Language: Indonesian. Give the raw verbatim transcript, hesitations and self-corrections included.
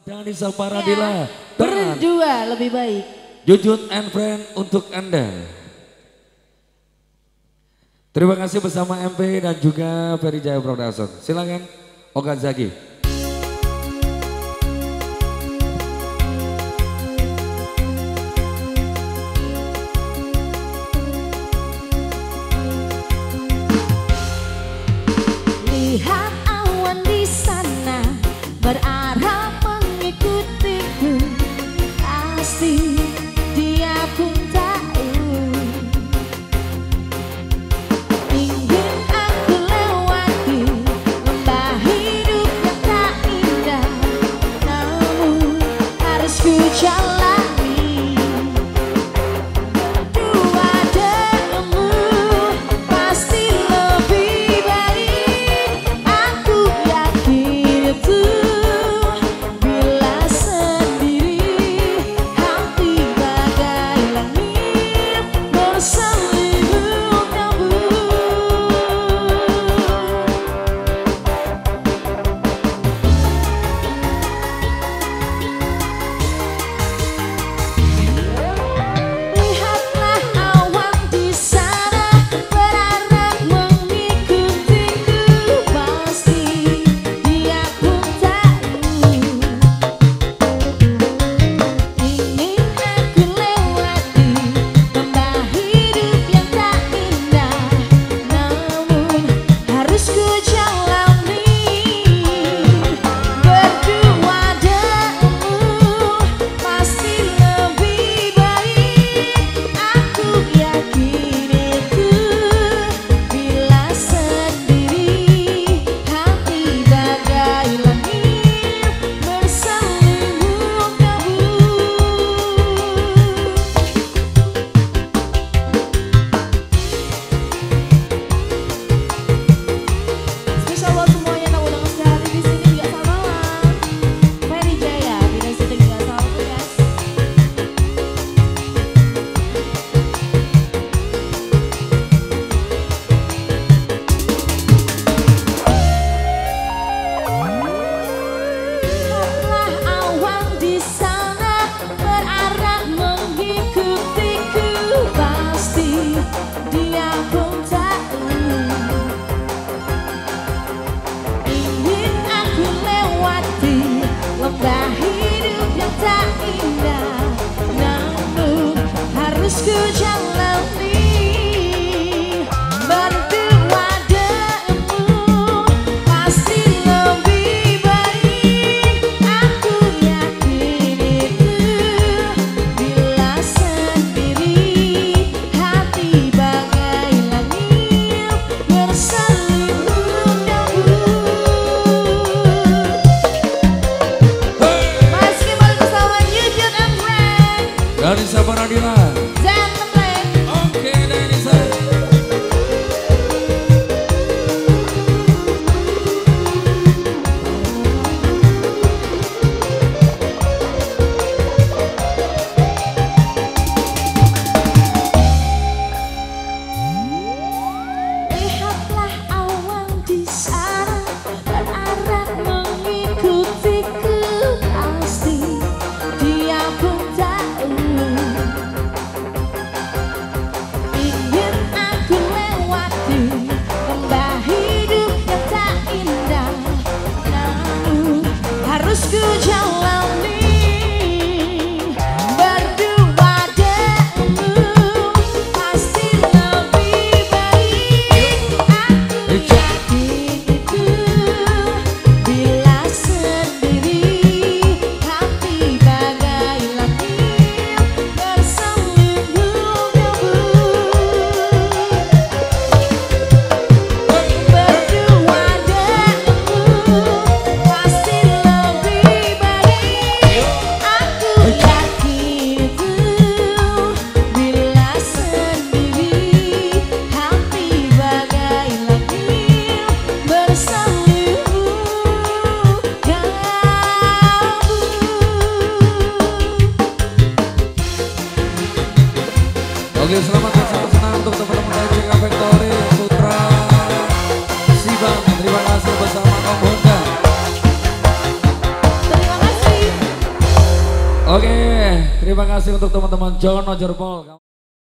Danisa Paradila. Ya, berdua lebih baik. Jujut and Friend untuk Anda. Terima kasih bersama M P dan juga Ferry Jaya Production. Silakan Oka Zaki. Lihat awan di sana berarah mengikutiku, pasti dia pun tahu. Ingin aku lewati lembah hidup yang tak indah, namun harus ku jalani. Berdua denganmu pasti lebih baik. Aku yakin itu. Bila sendiri hati bagai langit berselimut kabut. Lihatlah awan di sana berarah mengikutiku, pasti dia pun tahu. Ingin aku lewati lembah hidup yang tak indah, namun harus ku jalani. Berdua denganmu pasti lebih baik. Aku yakin itu. Bila sendiri hati bagai langit berselimut kabut. Spesial buat semuanya yang udah sekali di sini juga selamat. Ferry Jaya, Bina Siti juga selamat guys. Lihatlah awan di sana berarah mengikutiku, pasti dia pun tahu. Ingin aku lewati lembah hidup yang tak indah, namun harus ku jalani. Berdua denganmu pasti lebih baik. Aku yakin itu. Bila sendiri hati bagai langit berselimut kabut. Masih kembali bersama Jujut and Friend Danisa Paradila. dan Template. Oke Danisa. Lihatlah awan di sana berarah mengikutiku, pasti dia pun tahu. Ingin aku lewati lembah hidup yang tak indah, namun harus ku jalani. Berdua denganmu pasti lebih baik. Aku yakin itu. Bila sendiri hati bagai langit berselimut kabut. Berdua denganmu pasti lebih baik. Aku yakin itu. Bila sendiri hati bagai langit berselimut kabut. Oke, selamat dan salam senang untuk teman-teman dari J K Factory, Putra Sibang. Terima kasih bersama Om Honda. Terima kasih. Oke, terima kasih untuk teman-teman Jono Jerpol.